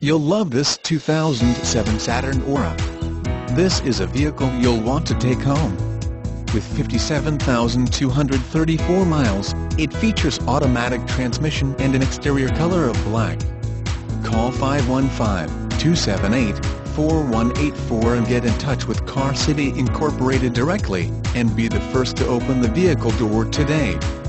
You'll love this 2007 Saturn Aura. This is a vehicle you'll want to take home. With 57,234 miles, it features automatic transmission and an exterior color of black. Call 515-278-4184 and get in touch with Car City Incorporated directly, and be the first to open the vehicle door today.